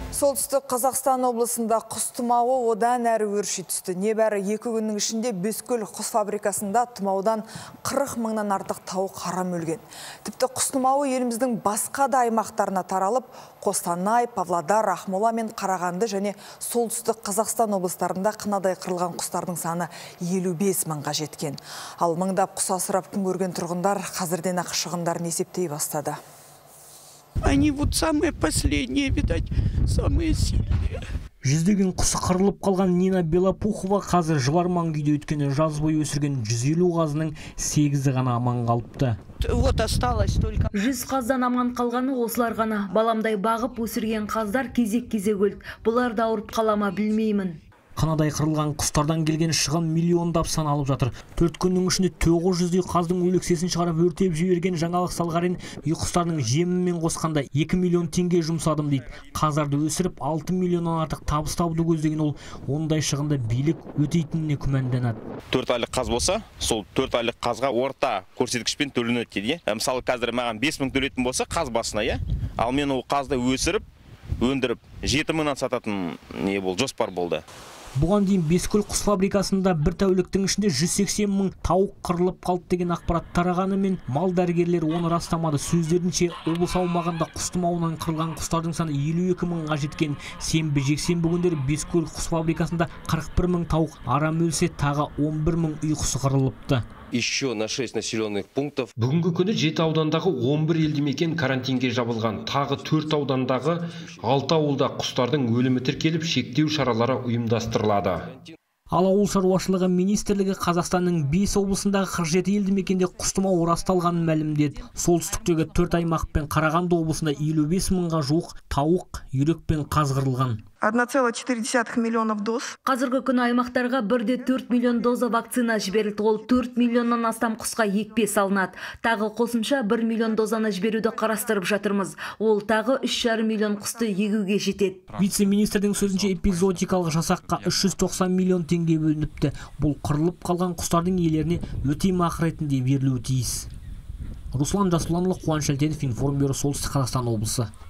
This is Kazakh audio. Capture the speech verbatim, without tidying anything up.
Солтүстік Қазақстан облысында құс тұмауы одан әрі өрши түсті. Небәрі екі күннің ішінде Бескөл құс фабрикасында тұмаудан қырық мыңнан артық тауық харам өлген. Тіпті құс тұмауы еліміздің басқа да аймақтарына таралып, Қостанай, Павлодар, Ақмола мен Қарағанды және Солтүстік Қазақстан облыстарында қынадай қырылған құстардың саны елу бес мыңға жеткен. Ал мыңдап құс асырап күн көрген тұрғындар қазірден ақ шығындарын есептей бастады. Они вот самые последние, видать, самые сильные. Жүздеген құсы қырылып қалған Нина Белопухова қазір жыларман күйде өткені жаз бойы өсірген жүз елу қазының сегізі ғана аман қалыпты. Вот осталось только. Жүз қаздан аман қалғаны осылар ғана. Баламдай бағып өсірген қаздар кезек-кезек өлді. Бұлар да ауырып қалама білмеймін. Қанадай қырылған құстардан келген шығын миллиондап саналып жатыр. Төрт күннің ішінде тоғыз жүздей қаздың өлексесін шығарып өртеп жіберген жаңалық Салғарин үй құстарының жемімен қосқанда екі миллион теңге жұмсадым дейді. Қаздарды өсіріп алты миллионнан артық табыс табуды көздеген ол ондай шығынды билік өтейтініне күмәнданады. Төрт айлық қаз болса, сол төрт айлық қазға орта көрсеткішпен төленеді дейді. Мысалы қазір маған бес мың төлейтін болса қаз басына, иә. Ал мен ол қазды өсіріп, өндіріп жеті мыңнан сататын не бол жоспар болды. Бұған дейін Бескөл құс фабрикасында бір тәуліктің ішінде жүз сексен мың тауық қырылып қалды деген ақпарат тарағанымен мал дәрігерлері оны растамады. Сөздерінше, облыс аумағында құс тұмауынан қырылған құстардың саны елу екі мыңға жеткен. Сенбі жексенбі күндері Бескөл құс фабрикасында қырық бір мың тауық арам өлсе, тағы он бір мың үй құсы қырылыпты. Еще на шесть населенных пунктов. Бүгінгі күні жеті аудандағы он бір елді мекен карантинге жабылған. Тағы төрт аудандағы алты ауылда құстардың өлімі тіркеліп, шектеу шаралары ұйымдастырылады. Ал ауыл шаруашылығы министрлігі Қазақстанның бес облысындағы қырық жеті елді мекенде құс тұмауы расталғанын мәлімдеді. Солтүстіктегі төрт аймақ пен Қарағанды облысында елу бес мыңға жуық тауық, үйрек пен қаз қырылған. одна целая четыре десятых миллионов доз. Қазіргі күні аймақтарға бір де төрт миллион доза вакцина жіберілді. Ол төрт миллионнан астам құсқа екпе салынады. Тағы қосымша бір миллион дозаны жіберуді қарастырып жатырмыз. Ол тағы үш жарым миллион құсты егуге жетеді. Вице-министрдің сөзінше эпизодикалық жасаққа үш жүз тоқсан миллион теңге бөлініпті. Бұл қырылып қалған құстардың иелеріне өтемақы ретінде берілуі тиіс. Руслан Жасұланұлы, Қуаныш Әлтенов, Информбюро, Солтүстік Қазақстан облысы.